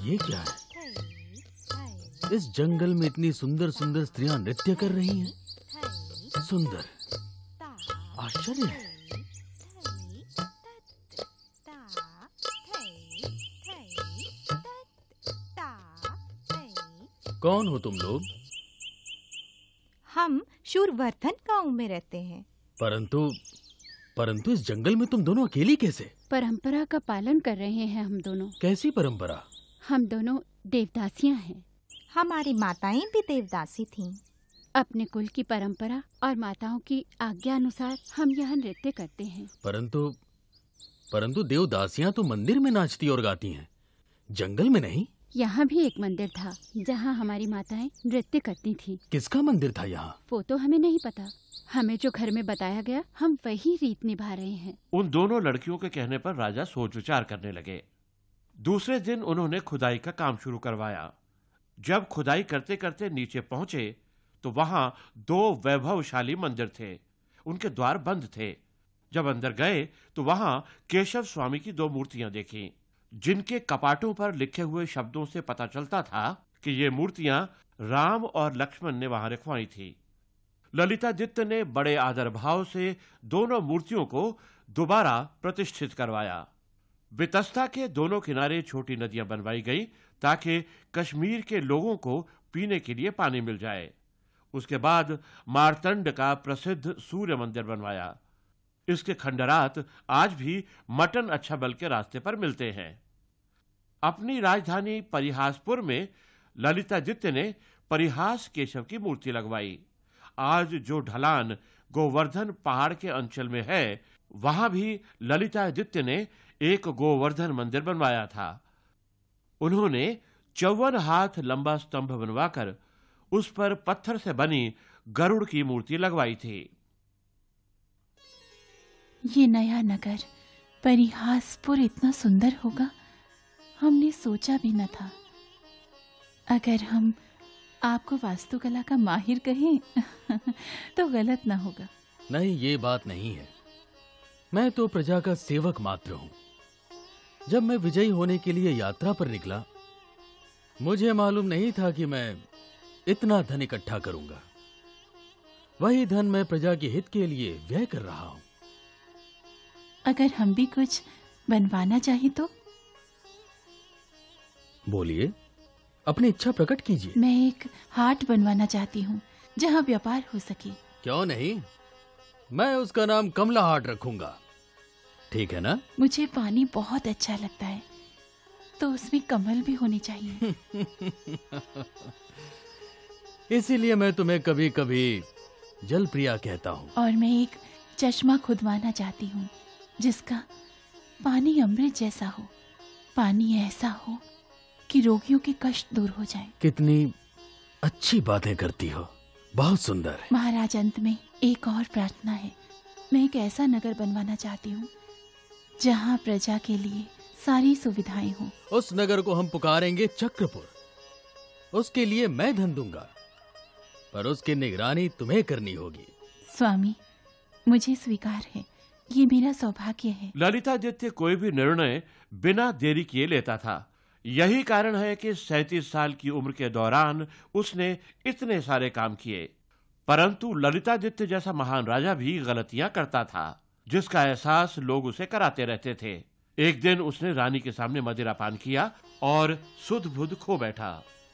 ये क्या है? इस जंगल में इतनी सुंदर सुंदर स्त्रियां नृत्य कर रही हैं। सुंदर, आश्चर्य है। कौन हो तुम लोग? हम शूरवर्धन गांव में रहते हैं। परंतु इस जंगल में तुम दोनों अकेली कैसे? परंपरा का पालन कर रहे हैं हम दोनों। कैसी परंपरा? हम दोनों देवदासियां हैं। हमारी माताएं भी देवदासी थीं। अपने कुल की परंपरा और माताओं की आज्ञा अनुसार हम यहाँ नृत्य करते हैं। परंतु देवदासियां तो मंदिर में नाचती और गाती हैं, जंगल में नहीं। यहाँ भी एक मंदिर था जहाँ हमारी माताएं नृत्य करती थीं। किसका मंदिर था यहाँ? वो तो हमें नहीं पता। हमें जो घर में बताया गया हम वही रीत निभा रहे हैं। उन दोनों लड़कियों के कहने पर राजा सोच विचार करने लगे। दूसरे दिन उन्होंने खुदाई का काम शुरू करवाया। जब खुदाई करते करते नीचे पहुंचे तो वहां 2 वैभवशाली मंदिर थे। उनके द्वार बंद थे। जब अंदर गए तो वहां केशव स्वामी की 2 मूर्तियां देखी, जिनके कपाटों पर लिखे हुए शब्दों से पता चलता था कि ये मूर्तियां राम और लक्ष्मण ने वहां रखवाई थी। ललितादित्य ने बड़े आदर भाव से दोनों मूर्तियों को दोबारा प्रतिष्ठित करवाया। वितस्ता के दोनों किनारे छोटी नदियां बनवाई गई ताकि कश्मीर के लोगों को पीने के लिए पानी मिल जाए। उसके बाद मार्तंड का प्रसिद्ध सूर्य मंदिर बनवाया। इसके खंडरात आज भी मटन अच्छा बल के रास्ते पर मिलते हैं। अपनी राजधानी परिहासपुर में ललितादित्य ने परिहास केशव की मूर्ति लगवाई। आज जो ढलान गोवर्धन पहाड़ के अंचल में है, वहां भी ललितादित्य ने एक गोवर्धन मंदिर बनवाया था। उन्होंने 54 हाथ लंबा स्तंभ बनवाकर उस पर पत्थर से बनी गरुड़ की मूर्ति लगवाई थी। ये नया नगर परिहासपुर इतना सुंदर होगा हमने सोचा भी न था। अगर हम आपको वास्तुकला का माहिर कहें तो गलत ना होगा। नहीं, ये बात नहीं है। मैं तो प्रजा का सेवक मात्र हूं। जब मैं विजयी होने के लिए यात्रा पर निकला, मुझे मालूम नहीं था कि मैं इतना धन इकट्ठा करूंगा। वही धन मैं प्रजा के हित के लिए व्यय कर रहा हूं। अगर हम भी कुछ बनवाना चाहे तो? बोलिए, अपनी इच्छा प्रकट कीजिए। मैं एक हाट बनवाना चाहती हूँ जहाँ व्यापार हो सके। क्यों नहीं, मैं उसका नाम कमला हाट रखूंगा। ठीक है ना? मुझे पानी बहुत अच्छा लगता है, तो उसमें कमल भी होने चाहिए। इसीलिए मैं तुम्हें कभी कभी जल प्रिया कहता हूँ। और मैं एक चश्मा खुदवाना चाहती हूँ जिसका पानी अमृत जैसा हो। पानी ऐसा हो कि रोगियों के कष्ट दूर हो जाए। कितनी अच्छी बातें करती हो, बहुत सुंदर है। महाराज, अंत में एक और प्रार्थना है। मैं एक ऐसा नगर बनवाना चाहती हूँ जहाँ प्रजा के लिए सारी सुविधाएं हों। उस नगर को हम पुकारेंगे चक्रपुर। उसके लिए मैं धन दूंगा, पर उसकी निगरानी तुम्हें करनी होगी। स्वामी, मुझे स्वीकार है, ये मेरा सौभाग्य है। ललितादित्य कोई भी निर्णय बिना देरी किए लेता था। यही कारण है कि 37 साल की उम्र के दौरान उसने इतने सारे काम किए। परंतु ललितादित्य जैसा महान राजा भी गलतियां करता था, जिसका एहसास लोग उसे कराते रहते थे। एक दिन उसने रानी के सामने मदिरा पान किया और सुध बुध खो बैठा।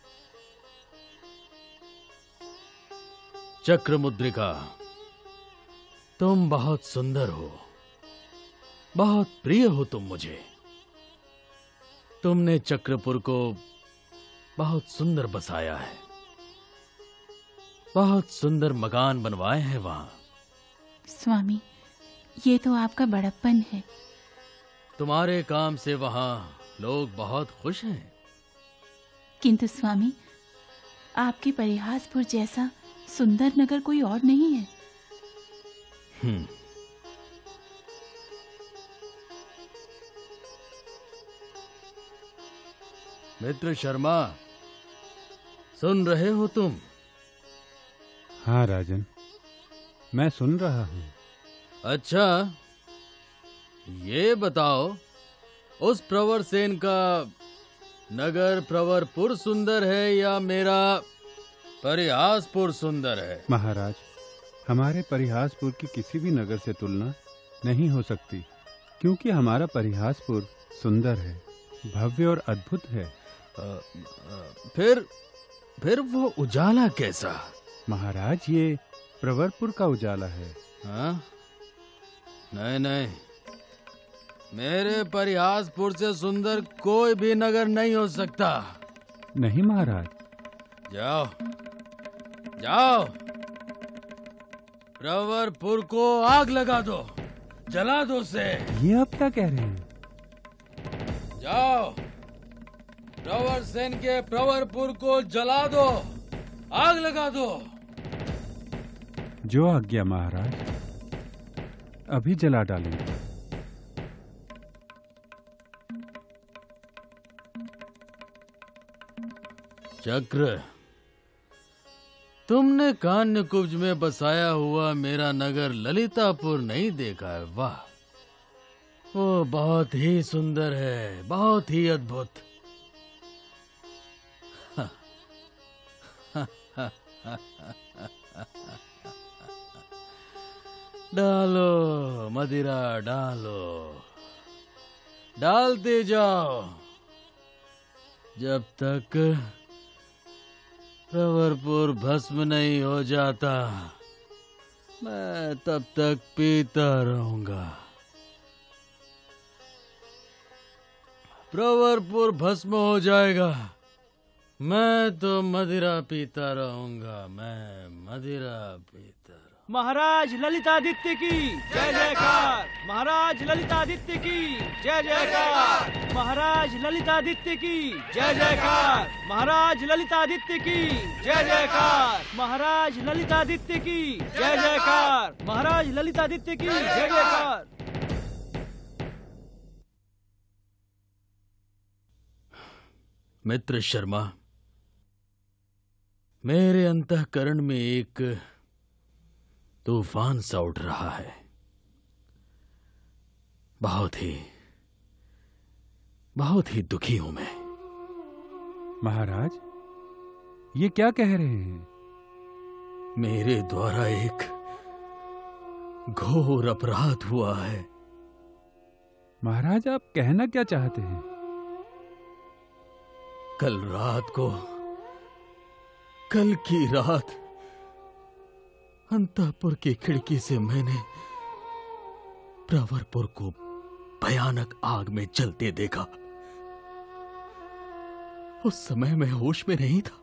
चक्र मुद्रिका, तुम बहुत सुंदर हो, बहुत प्रिय हो तुम मुझे। तुमने चक्रपुर को बहुत सुंदर बसाया है, बहुत सुंदर मकान बनवाए हैं वहां। स्वामी, ये तो आपका बड़प्पन है। तुम्हारे काम से वहां लोग बहुत खुश हैं। किंतु स्वामी, आपके परिहासपुर जैसा सुंदर नगर कोई और नहीं है। मित्र शर्मा, सुन रहे हो तुम? हाँ राजन, मैं सुन रहा हूँ। अच्छा, ये बताओ, उस प्रवर सेन का नगर प्रवरपुर सुंदर है या मेरा परिहासपुर सुंदर है? महाराज, हमारे परिहासपुर की किसी भी नगर से तुलना नहीं हो सकती, क्योंकि हमारा परिहासपुर सुंदर है, भव्य और अद्भुत है। फिर वो उजाला कैसा? महाराज, ये प्रवरपुर का उजाला है। हाँ? नहीं नहीं, मेरे परिहासपुर से सुंदर कोई भी नगर नहीं हो सकता। नहीं महाराज। जाओ जाओ, प्रवरपुर को आग लगा दो, जला दो उसे। ये आप क्या कह रहे हैं? जाओ, प्रवर सेन के प्रवरपुर को जला दो, आग लगा दो। जो आज्ञा महाराज, अभी जला डालेंगे। चक्र, तुमने कान्यकुब्ज में बसाया हुआ मेरा नगर ललितापुर नहीं देखा है? वाह, वो बहुत ही सुंदर है, बहुत ही अद्भुत। डालो मदिरा, डालो, डालते जाओ जब तक प्रवरपुर भस्म नहीं हो जाता। मैं तब तक पीता रहूंगा। प्रवरपुर भस्म हो जाएगा, मैं तो मदिरा पीता रहूंगा, मैं मदिरा पीता रहूंगा। महाराज ललितादित्य की जय जयकार, महाराज ललितादित्य की जय जयकार, महाराज ललितादित्य की जय जयकार, महाराज ललितादित्य की जय जयकार, महाराज ललितादित्य की जय जयकार, महाराज ललितादित्य की जय जयकार। मित्र शर्मा, मेरे अंतःकरण में एक तूफान सा उठ रहा है। बहुत ही दुखी हूं मैं। महाराज, ये क्या कह रहे हैं? मेरे द्वारा एक घोर अपराध हुआ है। महाराज, आप कहना क्या चाहते हैं? कल की रात अंतःपुर की खिड़की से मैंने प्रवरपुर को भयानक आग में जलते देखा। उस समय मैं होश में नहीं था,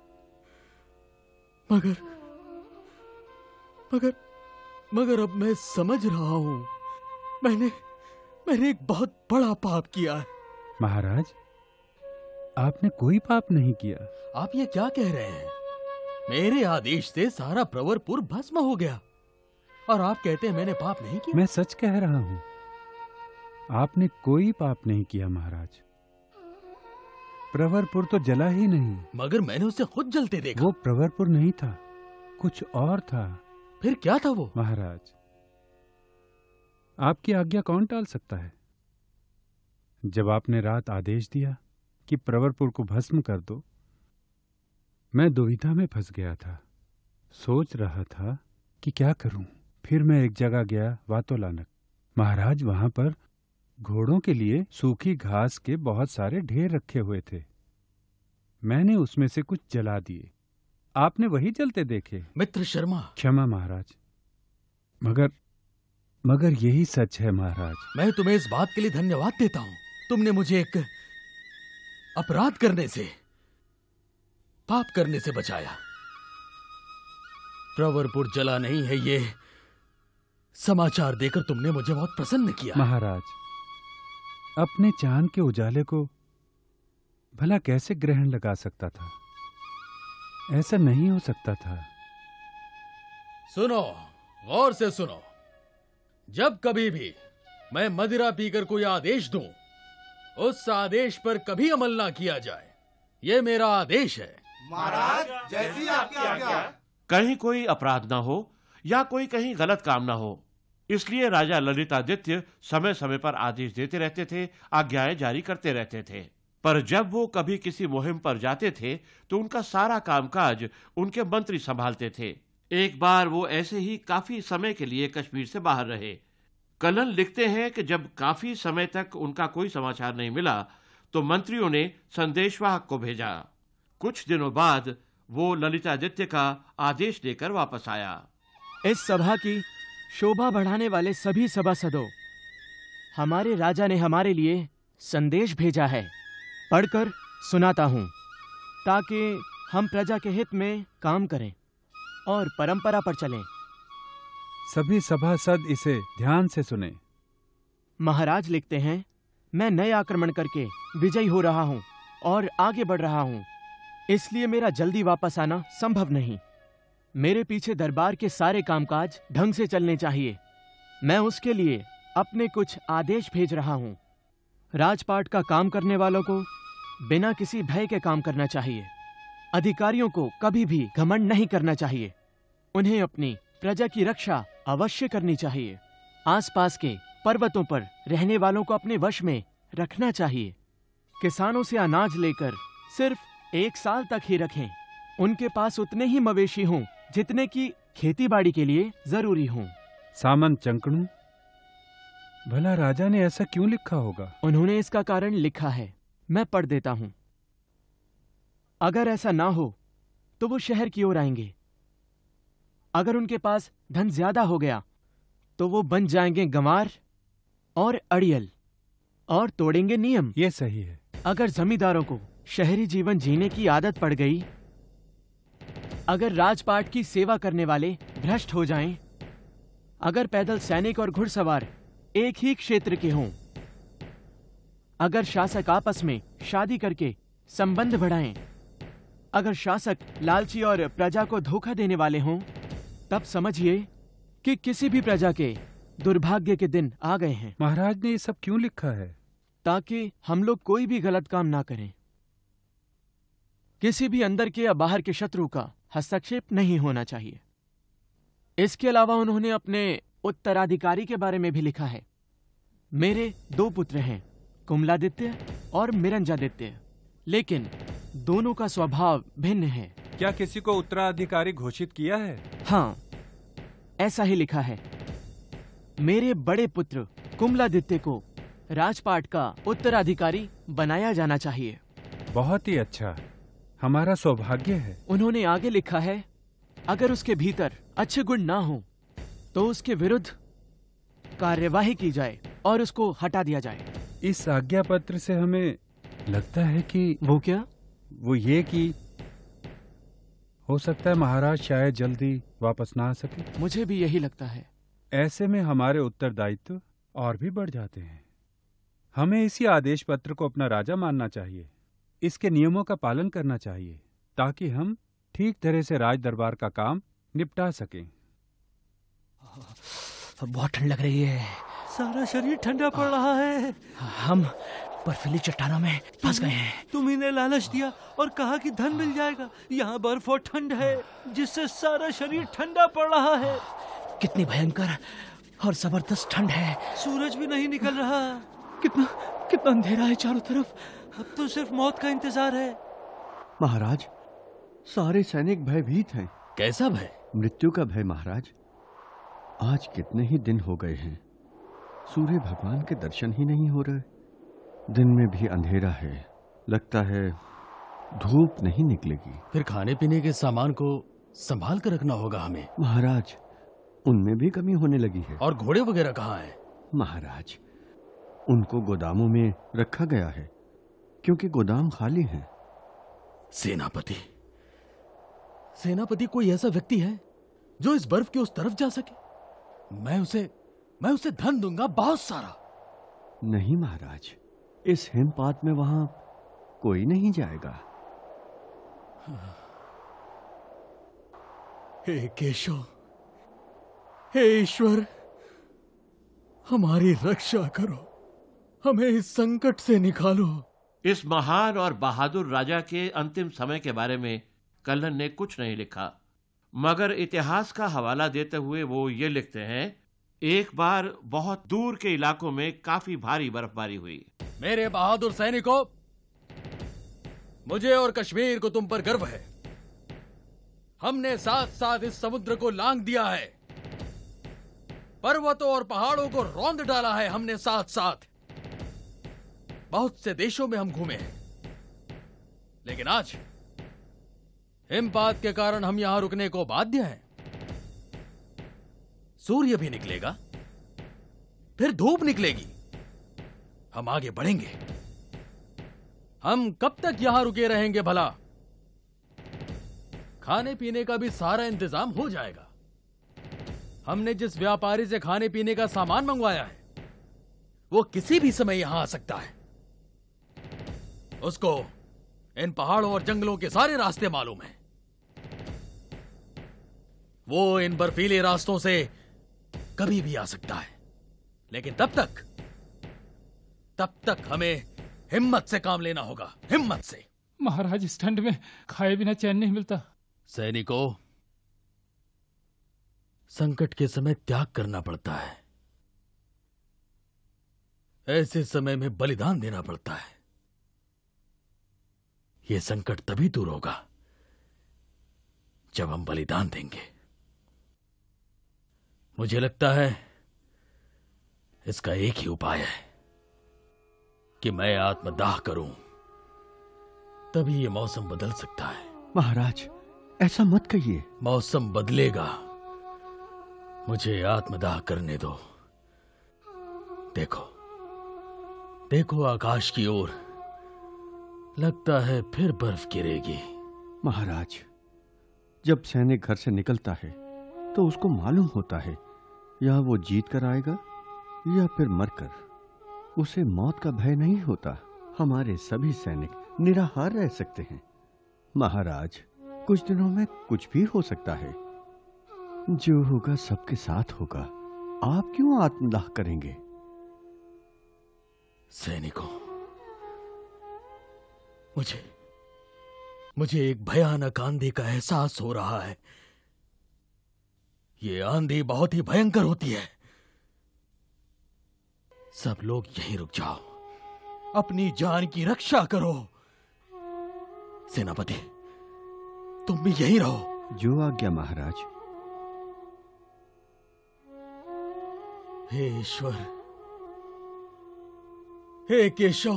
मगर अब मैं समझ रहा हूं, मैंने एक बहुत बड़ा पाप किया है। महाराज, आपने कोई पाप नहीं किया। आप ये क्या कह रहे हैं? मेरे आदेश से सारा प्रवरपुर भस्म हो गया और आप कहते हैं मैंने पाप नहीं किया? मैं सच कह रहा हूं, आपने कोई पाप नहीं किया महाराज। प्रवरपुर तो जला ही नहीं। मगर मैंने उसे खुद जलते देखा। वो प्रवरपुर नहीं था, कुछ और था। फिर क्या था वो? महाराज, आपकी आज्ञा कौन टाल सकता है? जब आपने रात आदेश दिया कि प्रवरपुर को भस्म कर दो, मैं दुविधा में फंस गया था। सोच रहा था कि क्या करूं। फिर मैं एक जगह गया, वातोलानक। महाराज, वहां पर घोड़ों के लिए सूखी घास के बहुत सारे ढेर रखे हुए थे। मैंने उसमें से कुछ जला दिए। आपने वही जलते देखे। मित्र शर्मा, क्षमा महाराज, मगर यही सच है महाराज। मैं तुम्हें इस बात के लिए धन्यवाद देता हूं। तुमने मुझे एक अपराध करने से, पाप करने से बचाया। प्रवरपुर जला नहीं है, ये समाचार देकर तुमने मुझे बहुत प्रसन्न किया। महाराज, अपने चांद के उजाले को भला कैसे ग्रहण लगा सकता था? ऐसा नहीं हो सकता था। सुनो, गौर से सुनो। जब कभी भी मैं मदिरा पीकर कोई आदेश दूं, उस आदेश पर कभी अमल ना किया जाए। यह मेरा आदेश है। महाराज, जैसी आपकी आज्ञा। कहीं कोई अपराध ना हो या कोई कहीं गलत काम ना हो, इसलिए राजा ललितादित्य समय समय पर आदेश देते रहते थे, आज्ञाएं जारी करते रहते थे। पर जब वो कभी किसी मुहिम पर जाते थे तो उनका सारा कामकाज उनके मंत्री संभालते थे। एक बार वो ऐसे ही काफी समय के लिए कश्मीर से बाहर रहे। कलन लिखते हैं कि जब काफी समय तक उनका कोई समाचार नहीं मिला तो मंत्रियों ने संदेशवाहक को भेजा। कुछ दिनों बाद वो ललितादित्य का आदेश लेकर वापस आया। इस सभा की शोभा बढ़ाने वाले सभी सभासदों, हमारे राजा ने हमारे लिए संदेश भेजा है, पढ़कर सुनाता हूं, ताकि हम प्रजा के हित में काम करें और परंपरा पर चलें। सभी सभासद इसे ध्यान से सुने। महाराज लिखते हैं, मैं नए आक्रमण करके विजयी हो रहा हूं और आगे बढ़ रहा हूं, इसलिए मेरा जल्दी वापस आना संभव नहीं। मेरे पीछे दरबार के सारे कामकाज ढंग से चलने चाहिए। मैं उसके लिए अपने कुछ आदेश भेज रहा हूं। राजपाट का काम करने वालों को बिना किसी भय के काम करना चाहिए। अधिकारियों को कभी भी घमंड नहीं करना चाहिए। उन्हें अपनी प्रजा की रक्षा अवश्य करनी चाहिए। आसपास के पर्वतों पर रहने वालों को अपने वश में रखना चाहिए। किसानों से अनाज लेकर सिर्फ 1 साल तक ही रखें। उनके पास उतने ही मवेशी हों जितने की खेतीबाड़ी के लिए जरूरी हों। सामंत चंकणू, भला राजा ने ऐसा क्यों लिखा होगा? उन्होंने इसका कारण लिखा है, मैं पढ़ देता हूं। अगर ऐसा ना हो तो वो शहर की ओर आएंगे। अगर उनके पास धन ज्यादा हो गया तो वो बन जाएंगे गंवार और अड़ियल और तोड़ेंगे नियम। ये सही है। अगर जमींदारों को शहरी जीवन जीने की आदत पड़ गई, अगर राजपाट की सेवा करने वाले भ्रष्ट हो जाएं, अगर पैदल सैनिक और घुड़सवार एक ही क्षेत्र के हों, अगर शासक आपस में शादी करके संबंध बढ़ाएं, अगर शासक लालची और प्रजा को धोखा देने वाले हों, तब समझिए कि किसी भी प्रजा के दुर्भाग्य के दिन आ गए हैं। महाराज ने ये सब क्यों लिखा है? ताकि हम लोग कोई भी गलत काम ना करें। किसी भी अंदर के या बाहर के शत्रु का हस्तक्षेप नहीं होना चाहिए। इसके अलावा उन्होंने अपने उत्तराधिकारी के बारे में भी लिखा है। मेरे 2 पुत्र हैं, कुमलादित्य और मिरंजादित्य, लेकिन दोनों का स्वभाव भिन्न है। क्या किसी को उत्तराधिकारी घोषित किया है? हाँ, ऐसा ही लिखा है। मेरे बड़े पुत्र कुमलादित्य को राजपाट का उत्तराधिकारी बनाया जाना चाहिए। बहुत ही अच्छा, हमारा सौभाग्य है। उन्होंने आगे लिखा है, अगर उसके भीतर अच्छे गुण ना हो तो उसके विरुद्ध कार्यवाही की जाए और उसको हटा दिया जाए। इस आज्ञा पत्र से हमें लगता है कि वो क्या? वो ये कि हो सकता है महाराज शायद जल्दी वापस ना आ सके। मुझे भी यही लगता है। ऐसे में हमारे उत्तरदायित्व और भी बढ़ जाते हैं। हमें इसी आदेश पत्र को अपना राजा मानना चाहिए, इसके नियमों का पालन करना चाहिए, ताकि हम ठीक तरह से राज दरबार का काम निपटा सकें। बहुत ठंड लग रही है। सारा शरीर ठंडा पड़ रहा है। हम बर्फीली चट्टानों में फंस गए हैं। तुम इन्हें लालच दिया और कहा कि धन मिल जाएगा। यहाँ बर्फ और ठंड है जिससे सारा शरीर ठंडा पड़ रहा है। कितनी भयंकर और जबरदस्त ठंड है। सूरज भी नहीं निकल रहा। कितना अंधेरा है चारों तरफ। अब तो सिर्फ मौत का इंतजार है। महाराज, सारे सैनिक भयभीत हैं। कैसा भय? मृत्यु का भय महाराज। आज कितने ही दिन हो गए हैं, सूर्य भगवान के दर्शन ही नहीं हो रहे। दिन में भी अंधेरा है, लगता है धूप नहीं निकलेगी। फिर खाने पीने के सामान को संभाल कर रखना होगा हमें। महाराज, उनमें भी कमी होने लगी है। और घोड़े वगैरह कहाँ हैं? महाराज, उनको गोदामों में रखा गया है, क्योंकि गोदाम खाली हैं। सेनापति कोई ऐसा व्यक्ति है जो इस बर्फ के उस तरफ जा सके? मैं उसे धन दूंगा, बहुत सारा। नहीं महाराज, इस हिमपात में वहां कोई नहीं जाएगा। हे केशव, हे ईश्वर, हमारी रक्षा करो, हमें इस संकट से निकालो। इस महान और बहादुर राजा के अंतिम समय के बारे में कल्हण ने कुछ नहीं लिखा, मगर इतिहास का हवाला देते हुए वो ये लिखते हैं, एक बार बहुत दूर के इलाकों में काफी भारी बर्फबारी हुई। मेरे बहादुर सैनिकों, मुझे और कश्मीर को तुम पर गर्व है। हमने साथ साथ इस समुद्र को लांघ दिया है, पर्वतों और पहाड़ों को रौंद डाला है हमने साथ साथ। बहुत से देशों में हम घूमे हैं, लेकिन आज हिमपात के कारण हम यहां रुकने को बाध्य हैं। सूर्य भी निकलेगा, फिर धूप निकलेगी, हम आगे बढ़ेंगे। हम कब तक यहां रुके रहेंगे भला? खाने पीने का भी सारा इंतजाम हो जाएगा। हमने जिस व्यापारी से खाने पीने का सामान मंगवाया है, वो किसी भी समय यहां आ सकता है। उसको इन पहाड़ों और जंगलों के सारे रास्ते मालूम हैं। वो इन बर्फीले रास्तों से कभी भी आ सकता है, लेकिन तब तक हमें हिम्मत से काम लेना होगा, हिम्मत से। महाराज, इस ठंड में खाए बिना चैन नहीं मिलता। सैनिकों, संकट के समय त्याग करना पड़ता है। ऐसे समय में बलिदान देना पड़ता है। यह संकट तभी दूर होगा जब हम बलिदान देंगे। मुझे लगता है इसका एक ही उपाय है कि मैं आत्मदाह करूं, तभी यह मौसम बदल सकता है। महाराज, ऐसा मत कहिए। मौसम बदलेगा, मुझे आत्मदाह करने दो। देखो देखो आकाश की ओर, लगता है फिर बर्फ गिरेगी। महाराज, जब सैनिक घर से निकलता है तो उसको मालूम होता है या वो जीत कर आएगा या फिर मरकर। उसे मौत का भय नहीं होता। हमारे सभी सैनिक निराहार रह सकते हैं। महाराज, कुछ दिनों में कुछ भी हो सकता है। जो होगा सबके साथ होगा। आप क्यों आत्मदाह करेंगे? सैनिकों, मुझे एक भयानक आंधी का एहसास हो रहा है। ये आंधी बहुत ही भयंकर होती है। सब लोग यहीं रुक जाओ, अपनी जान की रक्षा करो। सेनापति, तुम भी यहीं रहो। जो आज्ञा महाराज। हे ईश्वर, हे केशव,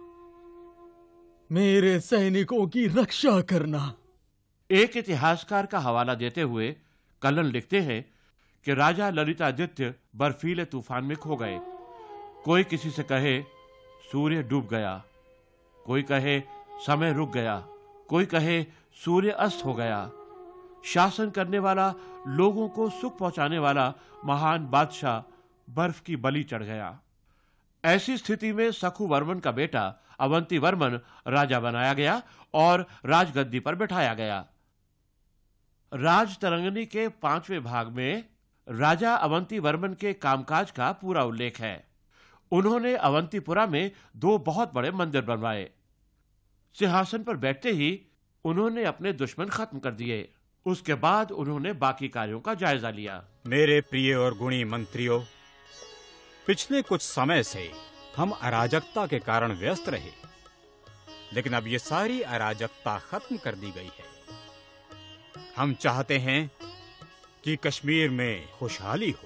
मेरे सैनिकों की रक्षा करना। एक इतिहासकार का हवाला देते हुए कलन लिखते हैं कि राजा ललितादित्य बर्फीले तूफान में खो गए। कोई किसी से कहे सूर्य डूब गया, कोई कहे समय रुक गया, कोई कहे सूर्य अस्त हो गया। शासन करने वाला, लोगों को सुख पहुंचाने वाला महान बादशाह बर्फ की बलि चढ़ गया। ऐसी स्थिति में सखु वर्मन का बेटा अवंती वर्मन राजा बनाया गया और राजगद्दी पर बैठाया गया। राज तरंगनी के 5वें भाग में राजा अवंती वर्मन के कामकाज का पूरा उल्लेख है। उन्होंने अवंतीपुरा में 2 बहुत बड़े मंदिर बनवाए। सिंहासन पर बैठते ही उन्होंने अपने दुश्मन खत्म कर दिए। उसके बाद उन्होंने बाकी कार्यों का जायजा लिया। मेरे प्रिय और गुणी मंत्रियों, पिछले कुछ समय से हम अराजकता के कारण व्यस्त रहे, लेकिन अब ये सारी अराजकता खत्म कर दी गई है। हम चाहते हैं कि कश्मीर में खुशहाली हो।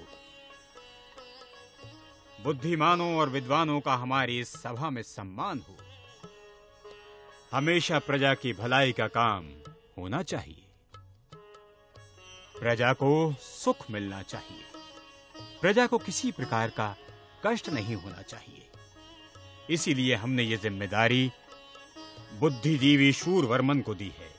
बुद्धिमानों और विद्वानों का हमारी इस सभा में सम्मान हो। हमेशा प्रजा की भलाई का काम होना चाहिए। प्रजा को सुख मिलना चाहिए। प्रजा को किसी प्रकार का कष्ट नहीं होना चाहिए। इसीलिए हमने ये जिम्मेदारी बुद्धिजीवी शूरवर्मन को दी है।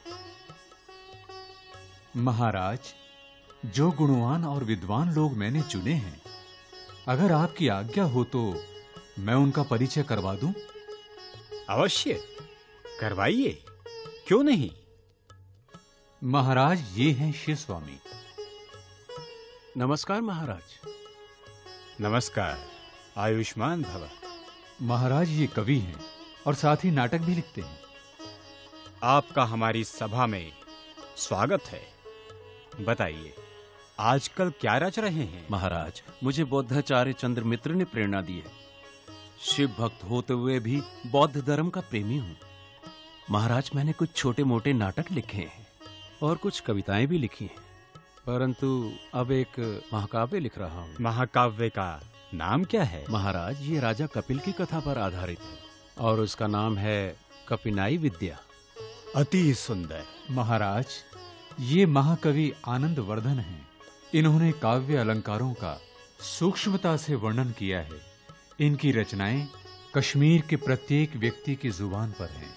महाराज, जो गुणवान और विद्वान लोग मैंने चुने हैं, अगर आपकी आज्ञा हो तो मैं उनका परिचय करवा दूं? अवश्य करवाइए, क्यों नहीं। महाराज, ये हैं शिव स्वामी। नमस्कार महाराज। नमस्कार, आयुष्मान भव। महाराज, ये कवि हैं और साथ ही नाटक भी लिखते हैं। आपका हमारी सभा में स्वागत है। बताइए, आजकल क्या रच रहे हैं? महाराज, मुझे बौद्धाचार्य चंद्र मित्र ने प्रेरणा दी है। शिव भक्त होते हुए भी बौद्ध धर्म का प्रेमी हूं। महाराज, मैंने कुछ छोटे मोटे नाटक लिखे हैं और कुछ कविताएं भी लिखी हैं, परंतु अब एक महाकाव्य लिख रहा हूँ। महाकाव्य का नाम क्या है? महाराज, ये राजा कपिल की कथा पर आधारित है और उसका नाम है कपिनाई विद्या। अति सुंदर। महाराज, ये महाकवि आनंद वर्धन हैं। इन्होंने काव्य अलंकारों का सूक्ष्मता से वर्णन किया है। इनकी रचनाएं कश्मीर के प्रत्येक व्यक्ति की जुबान पर हैं।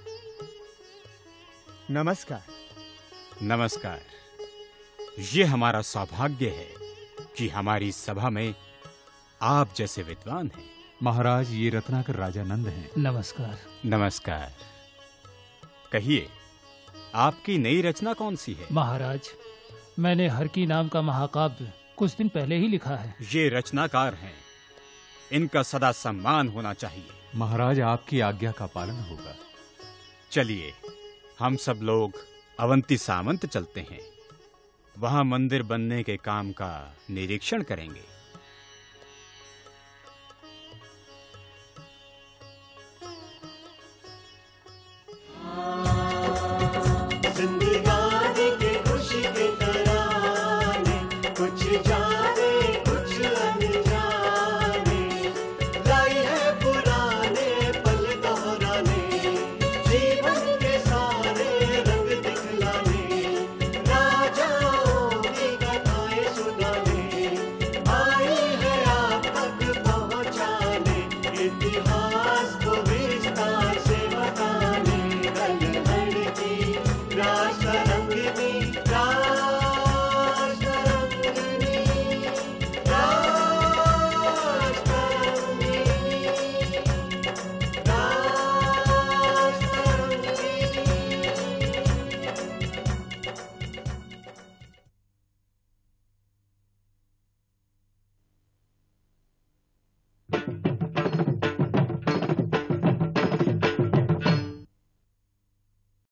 नमस्कार। नमस्कार। ये हमारा सौभाग्य है कि हमारी सभा में आप जैसे विद्वान हैं। महाराज, ये रत्नाकर राजानंद हैं। नमस्कार। नमस्कार। कहिए, आपकी नई रचना कौन सी है? महाराज, मैंने हर की नाम का महाकाव्य कुछ दिन पहले ही लिखा है। ये रचनाकार हैं, इनका सदा सम्मान होना चाहिए। महाराज, आपकी आज्ञा का पालन होगा। चलिए, हम सब लोग अवंती सामंत चलते हैं। वहां मंदिर बनने के काम का निरीक्षण करेंगे।